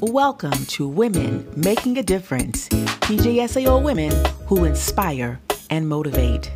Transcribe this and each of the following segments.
Welcome to Women Making a Difference, PJSAO women who inspire and motivate.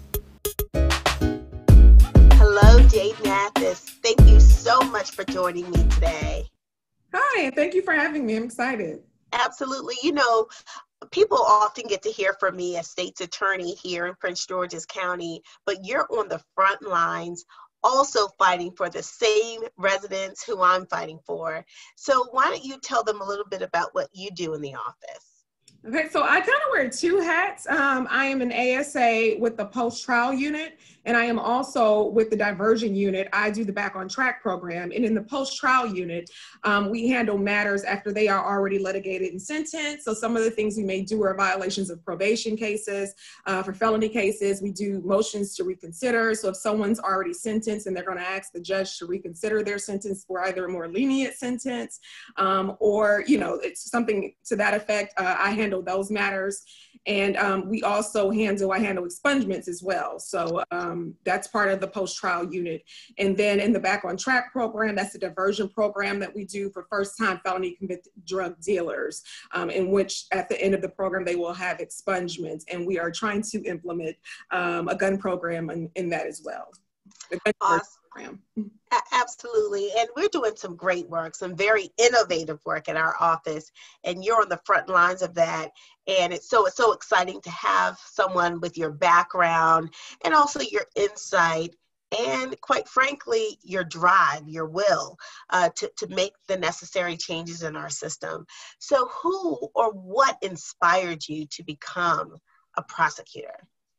Hello, Jade Mathis. Thank you so much for joining me today. Hi, and thank you for having me. I'm excited. Absolutely. You know, people often get to hear from me as state's attorney here in Prince George's County, but you're on the front lines also fighting for the same residents who I'm fighting for. So why don't you tell them a little bit about what you do in the office? Okay, so I kind of wear two hats. I am an ASA with the post-trial unit, and I am also with the diversion unit. I do the Back on Track program. And in the post-trial unit, we handle matters after they are already litigated and sentenced. So some of the things we may do are violations of probation cases. For felony cases, we do motions to reconsider. So if someone's already sentenced and they're going to ask the judge to reconsider their sentence for either a more lenient sentence or, you know, it's something to that effect, I handle those matters. And we also handle expungements as well. So that's part of the post-trial unit. And then in the Back on Track program, that's the diversion program that we do for first-time felony convicted drug dealers, in which at the end of the program, they will have expungements. And we are trying to implement a gun program in that as well. Awesome. Absolutely. And we're doing some great work, some very innovative work in our office, and you're on the front lines of that. And it's so exciting to have someone with your background and also your insight and, quite frankly, your drive, your will to make the necessary changes in our system. So who or what inspired you to become a prosecutor?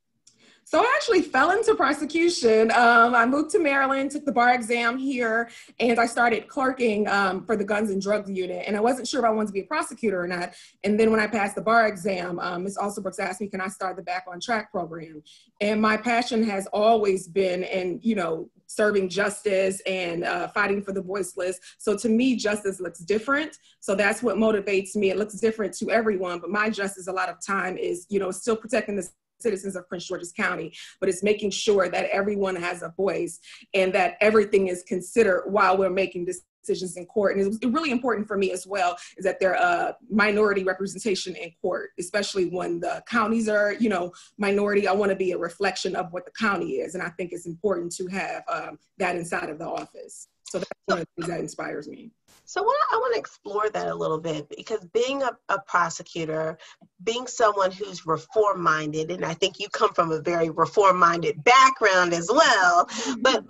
So I actually fell into prosecution. I moved to Maryland, took the bar exam here, and I started clerking for the Guns and Drugs unit. And I wasn't sure if I wanted to be a prosecutor or not. And then when I passed the bar exam, Ms. Alsobrooks asked me, can I start the Back on Track program? And my passion has always been in, you know, serving justice and fighting for the voiceless. So to me, justice looks different. So that's what motivates me. It looks different to everyone, but my justice a lot of time is, you know, still protecting the citizens of Prince George's County, but it's making sure that everyone has a voice and that everything is considered while we're making decisions in court. And it's really important for me as well is that there are minority representation in court, especially when the counties are, you know, minority. I want to be a reflection of what the county is. And I think it's important to have that inside of the office. So that's one of the things that inspires me. So I want to explore that a little bit, because being a prosecutor, being someone who's reform-minded, and I think you come from a very reform-minded background as well, but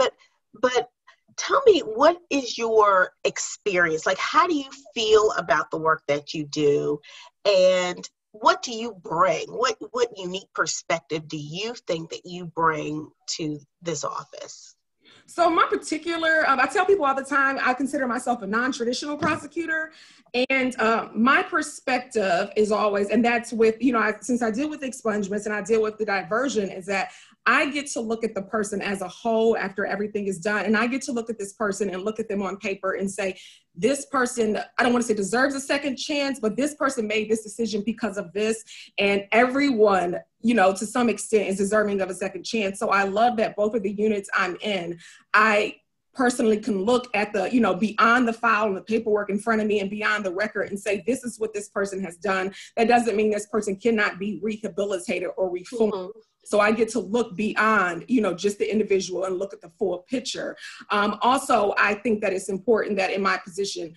tell me, what is your experience? Like, how do you feel about the work that you do, and what do you bring? What unique perspective do you think that you bring to this office? So my particular, I tell people all the time, I consider myself a non-traditional prosecutor. And my perspective is always, and that's with, you know, since I deal with expungements and I deal with the diversion, is that I get to look at the person as a whole after everything is done. And I get to look at this person and look at them on paper and say, this person, I don't want to say deserves a second chance, but this person made this decision because of this. And everyone, you know, to some extent is deserving of a second chance. So I love that both of the units I'm in, I personally can look at the, you know, beyond the file and the paperwork in front of me and beyond the record and say, this is what this person has done. That doesn't mean this person cannot be rehabilitated or reformed. Mm-hmm. So I get to look beyond, you know, just the individual and look at the full picture. Also, I think that it's important that in my position,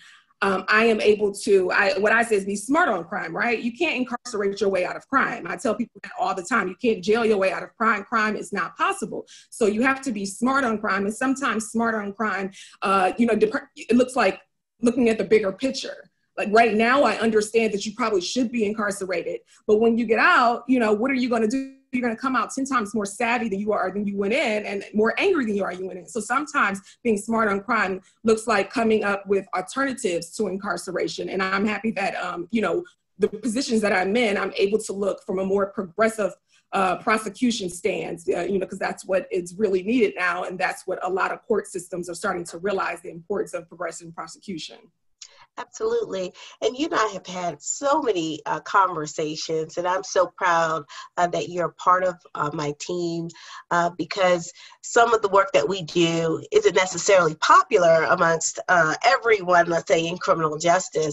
I am able to, what I say is be smart on crime, right? You can't incarcerate your way out of crime. I tell people that all the time. You can't jail your way out of crime. Crime is not possible. So you have to be smart on crime. And sometimes smart on crime, you know, it looks like looking at the bigger picture. Like right now, I understand that you probably should be incarcerated. But when you get out, you know, what are you going to do? You're going to come out 10 times more savvy than you went in, and more angry than you went in. So sometimes being smart on crime looks like coming up with alternatives to incarceration. And I'm happy that, you know, the positions that I'm in, I'm able to look from a more progressive prosecution stance, you know, because that's what is really needed now. And that's what a lot of court systems are starting to realize, the importance of progressive prosecution. Absolutely. And you and I have had so many conversations, and I'm so proud that you're a part of my team because some of the work that we do isn't necessarily popular amongst everyone, let's say, in criminal justice.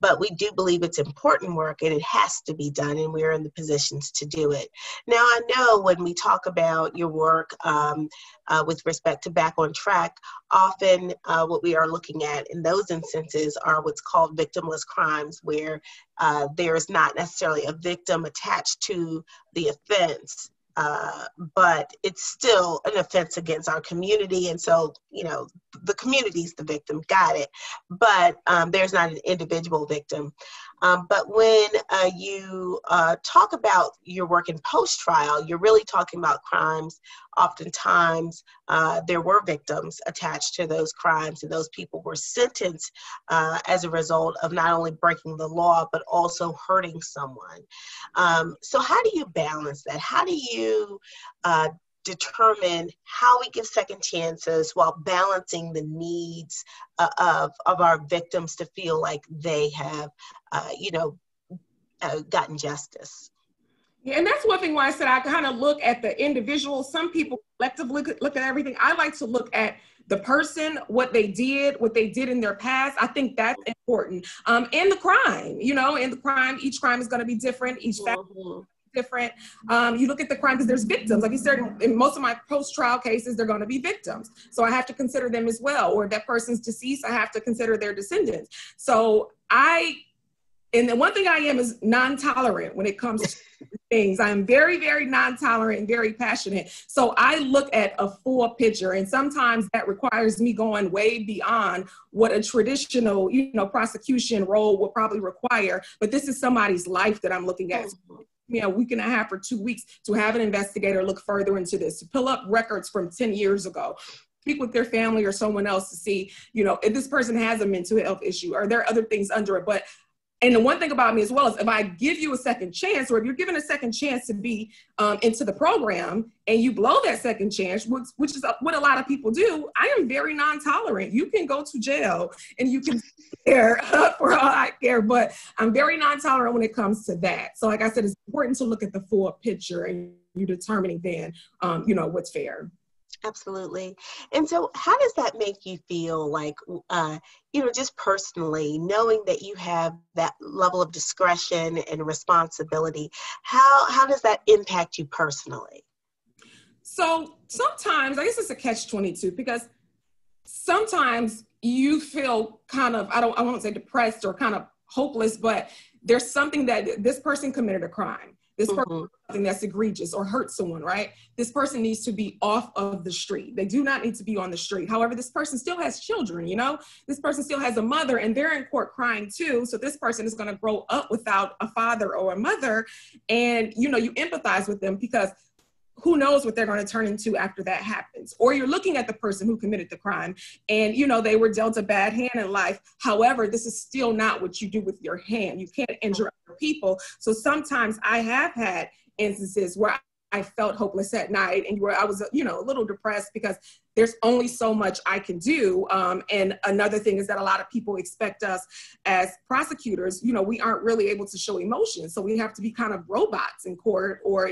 but we do believe it's important work and it has to be done, and we're in the positions to do it. Now, I know when we talk about your work with respect to Back on Track, often what we are looking at in those instances are what's called victimless crimes, where there is not necessarily a victim attached to the offense, but it's still an offense against our community. And so, the community's the victim, got it. But there's not an individual victim. But when you talk about your work in post-trial, you're really talking about crimes. Oftentimes, there were victims attached to those crimes, and those people were sentenced as a result of not only breaking the law, but also hurting someone. So how do you balance that? How do you determine how we give second chances while balancing the needs of our victims to feel like they have, gotten justice? Yeah, and that's one thing why I said I kind of look at the individual. Some people collectively look at everything. I like to look at the person, what they did in their past. I think that's important. And the crime, each crime is going to be different. Each fact different. You look at the crime because there's victims. Like you said, in most of my post-trial cases, they're going to be victims. So I have to consider them as well. Or if that person's deceased, I have to consider their descendants. So and the one thing I am is non-tolerant when it comes to things. I'm very, very non-tolerant and very passionate. So I look at a full picture, and sometimes that requires me going way beyond what a traditional, prosecution role would probably require. But this is somebody's life that I'm looking at. A week and a half or 2 weeks to have an investigator look further into this, to pull up records from 10 years ago, speak with their family or someone else to see, if this person has a mental health issue, or there are other things under it. And the one thing about me as well is if I give you a second chance, or if you're given a second chance to be into the program and you blow that second chance, which is what a lot of people do, I am very non-tolerant. You can go to jail and you can care for all I care, but I'm very non-tolerant when it comes to that. So like I said, it's important to look at the full picture and you determining then, what's fair. Absolutely. And so how does that make you feel, like, just personally, knowing that you have that level of discretion and responsibility? How does that impact you personally? So sometimes, I guess it's a catch-22, because sometimes you feel kind of, I won't say depressed or kind of hopeless, but there's something that this person committed a crime. This person something that's egregious or hurt someone, right? This person needs to be off of the street. They do not need to be on the street. However, this person still has children, this person still has a mother, and they're in court crying too. So this person is going to grow up without a father or a mother. And, you empathize with them, because who knows what they're going to turn into after that happens. Or you're looking at the person who committed the crime and, they were dealt a bad hand in life. However, this is still not what you do with your hand. You can't injure other people. So sometimes I have had instances where I felt hopeless at night and where I was, a little depressed, because there's only so much I can do. And another thing is that a lot of people expect us as prosecutors, we aren't really able to show emotion. So we have to be kind of robots in court, or,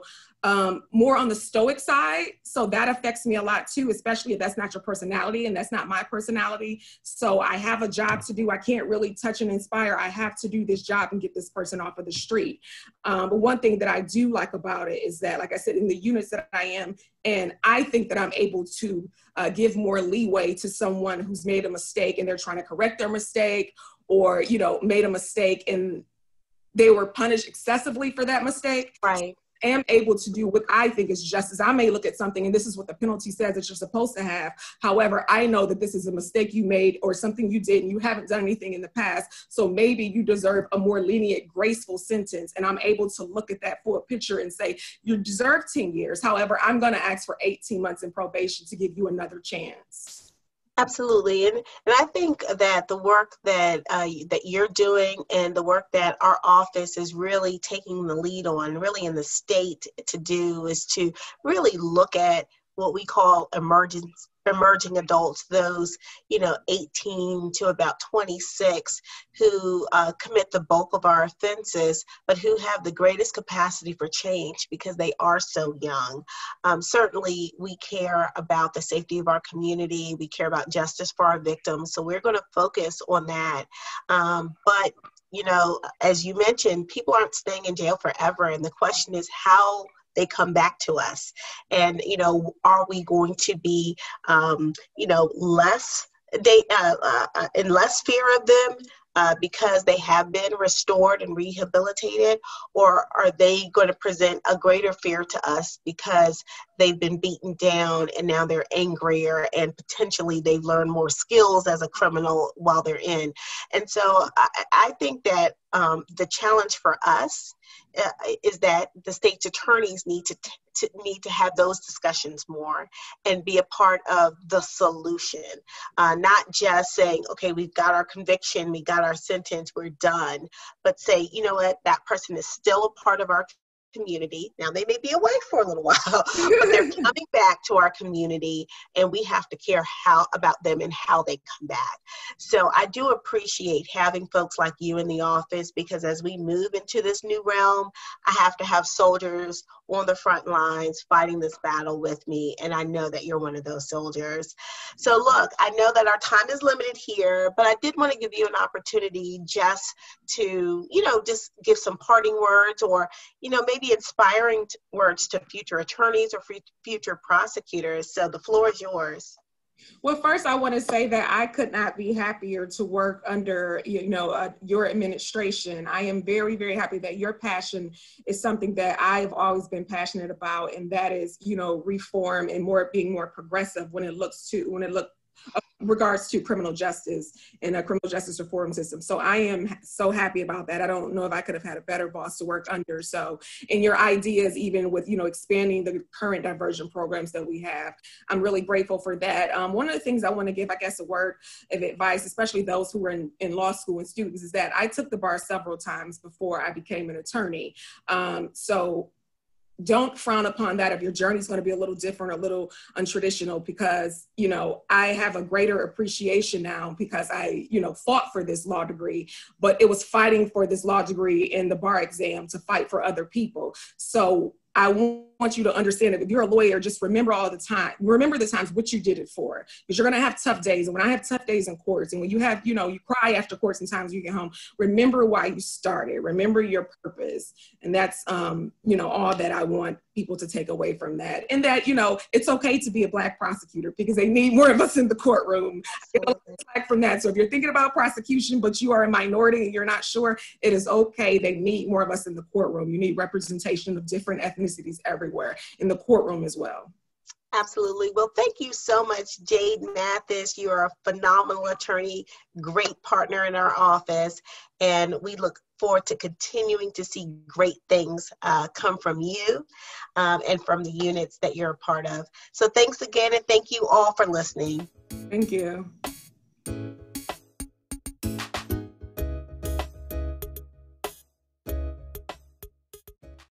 more on the stoic side. So that affects me a lot too, especially if that's not your personality, and that's not my personality. So I have a job to do. I can't really touch and inspire. I have to do this job and get this person off of the street. But one thing that I do like about it is that, like I said, in the units that I am, and I think that I'm able to give more leeway to someone who's made a mistake and they're trying to correct their mistake, or, made a mistake and they were punished excessively for that mistake. Right. I am able to do what I think is justice. I may look at something and this is what the penalty says that you're supposed to have. However, I know that this is a mistake you made or something you did and you haven't done anything in the past. So maybe you deserve a more lenient, graceful sentence. And I'm able to look at that full picture and say, you deserve 10 years. However, I'm going to ask for 18 months in probation to give you another chance. Absolutely. And I think that the work that you're doing and the work that our office is really taking the lead on, really in the state to do, is to really look at what we call emerging adults, those, 18 to about 26, who commit the bulk of our offenses, but who have the greatest capacity for change because they are so young. Certainly, we care about the safety of our community. We care about justice for our victims. So we're going to focus on that. But as you mentioned, people aren't staying in jail forever. And the question is how they come back to us. And, are we going to be, less in less fear of them because they have been restored and rehabilitated? Or are they going to present a greater fear to us because they've been beaten down and now they're angrier and potentially they've learned more skills as a criminal while they're in? And so I think that the challenge for us is that the state's attorneys need to have those discussions more and be a part of the solution, not just saying, okay, we've got our conviction, we got our sentence, we're done, but say, you know what, that person is still a part of our community. Now they may be away for a little while, but they're coming back to our community, and we have to care about them and how they come back. So I do appreciate having folks like you in the office, because as we move into this new realm, I have to have soldiers on the front lines fighting this battle with me, and I know that you're one of those soldiers. So look, I know that our time is limited here, but I did want to give you an opportunity just to, just give some parting words, or, maybe inspiring words to future attorneys or future prosecutors. So the floor is yours. Well, first, I want to say that I could not be happier to work under, your administration. I am very, very happy that your passion is something that I've always been passionate about, and that is, reform and being more progressive when it regards to criminal justice and a criminal justice reform system. So I am so happy about that. I don't know if I could have had a better boss to work under. So, and your ideas, even with, expanding the current diversion programs that we have, I'm really grateful for that. One of the things I want to give, I guess, a word of advice, especially those who are in law school and students, is that I took the bar several times before I became an attorney. So don't frown upon that if your journey is going to be a little different, a little untraditional, because, I have a greater appreciation now because I, fought for this law degree, but it was fighting for this law degree in the bar exam to fight for other people. So I want you to understand that if you're a lawyer, just remember the times what you did it for, because you're going to have tough days. And when I have tough days in courts, and when you have, you cry after court, sometimes you get home, remember why you started, remember your purpose. And that's, all that I want people to take away from that. And that, it's okay to be a Black prosecutor because they need more of us in the courtroom. From that. So if you're thinking about prosecution, but you are a minority and you're not sure, it is okay. They need more of us in the courtroom. You need representation of different ethnicities everywhere in the courtroom as well. Absolutely. Well, thank you so much, Jade Mathis. You are a phenomenal attorney, great partner in our office, and we look forward to continuing to see great things come from you and from the units that you're a part of. So thanks again, and thank you all for listening. Thank you.